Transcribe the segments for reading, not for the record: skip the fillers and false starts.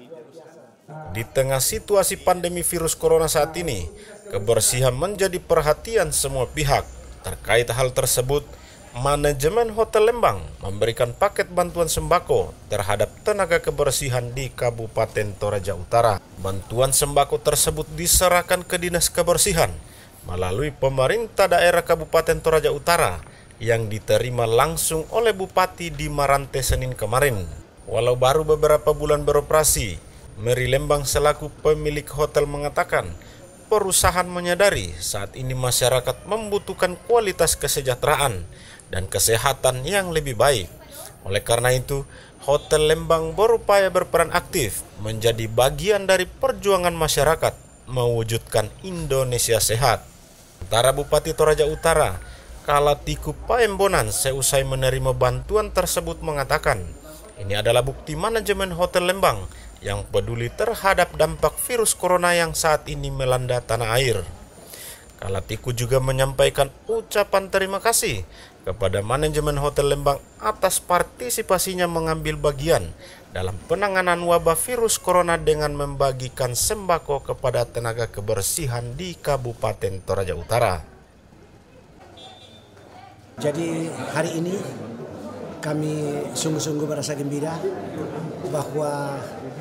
Di tengah situasi pandemi virus corona saat ini, kebersihan menjadi perhatian semua pihak. Terkait hal tersebut, manajemen Hotel Lembang memberikan paket bantuan sembako terhadap tenaga kebersihan di Kabupaten Toraja Utara. Bantuan sembako tersebut diserahkan ke Dinas Kebersihan melalui pemerintah daerah Kabupaten Toraja Utara yang diterima langsung oleh Bupati di Marante Senin kemarin. Walau baru beberapa bulan beroperasi, Mary Lembang selaku pemilik hotel mengatakan perusahaan menyadari saat ini masyarakat membutuhkan kualitas kesejahteraan dan kesehatan yang lebih baik. Oleh karena itu, Hotel Lembang berupaya berperan aktif menjadi bagian dari perjuangan masyarakat mewujudkan Indonesia sehat. Sementara Bupati Toraja Utara, Kalatiku Paembonan, seusai menerima bantuan tersebut mengatakan, ini adalah bukti manajemen Hotel Lembang yang peduli terhadap dampak virus corona yang saat ini melanda tanah air. Kalatiku juga menyampaikan ucapan terima kasih kepada manajemen Hotel Lembang atas partisipasinya mengambil bagian dalam penanganan wabah virus corona dengan membagikan sembako kepada tenaga kebersihan di Kabupaten Toraja Utara. Jadi hari ini kami sungguh-sungguh merasa gembira bahwa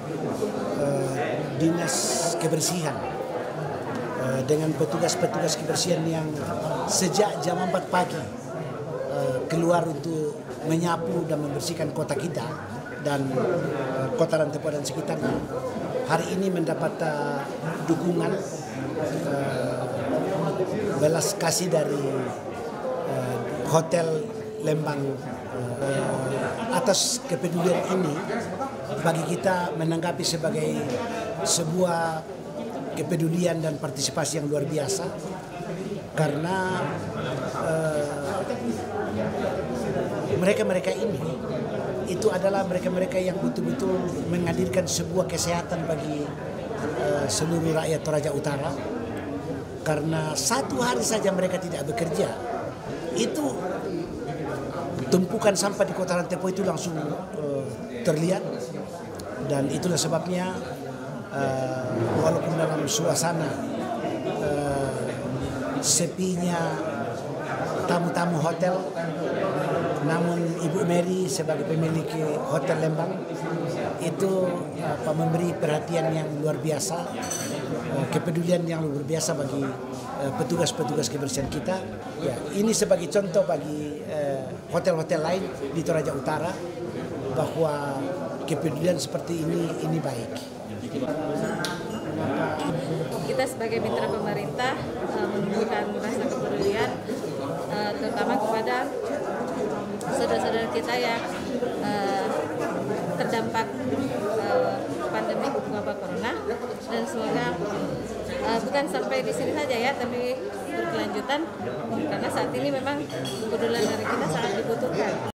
Dinas Kebersihan dengan petugas-petugas kebersihan yang sejak jam 4 pagi keluar untuk menyapu dan membersihkan kota kita dan kota Rantepo dan sekitarnya, hari ini mendapat dukungan belas kasih dari Hotel Lembang atas kepedulian ini. Bagi kita menanggapi sebagai sebuah kepedulian dan partisipasi yang luar biasa, karena mereka-mereka ini itu adalah mereka-mereka yang betul-betul menghadirkan sebuah kesehatan bagi seluruh rakyat Toraja Utara. Karena satu hari saja mereka tidak bekerja, itu tumpukan sampah di kota Rantepo itu langsung terlihat. Dan itulah sebabnya walaupun dalam suasana sepinya tamu-tamu hotel, namun Ibu Mary sebagai pemilik Hotel Lembang itu memberi perhatian yang luar biasa, kepedulian yang luar biasa bagi petugas-petugas kebersihan kita. Ya, ini sebagai contoh bagi hotel-hotel lain di Toraja Utara bahwa kepedulian seperti ini baik. Kita sebagai mitra pemerintah menunjukkan rasa kepedulian terutama kepada saudara-saudara kita yang terdampak pandemi wabah corona, dan semoga bukan sampai di sini saja ya, tapi berkelanjutan, karena saat ini memang kepedulian dari kita sangat dibutuhkan.